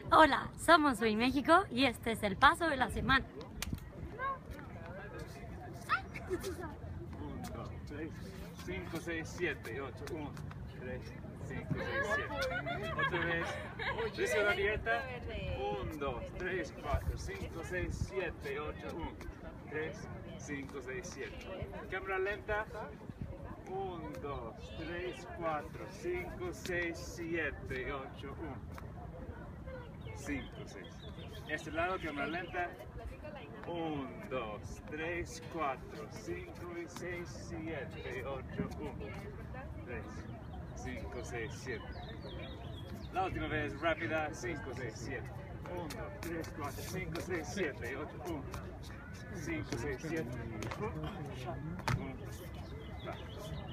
Hola, somos Soy México y este es el paso de la semana. 1, 2, 3, 5, 6, 7, 8, 1, 3, 5, 6, 7. Otra vez. Desde la dieta. 1, 2, 3, 4, 5, 6, 7, 8, 1, 3, 5, 6, 7. Cámara lenta. 1, 2, 3, 4, 5, 6, 7, 8, 1, 5, 6. Este lado, cámara lenta. 1, 2, 3, 4, 5, 6, 7, 8, 1, 3, 5, 6, 7. La última vez, rápida, 5, 6, 7. 1, 2, 3, 4, 5, 6, 7, 8, 1, 5, 6, 7. 1, 2.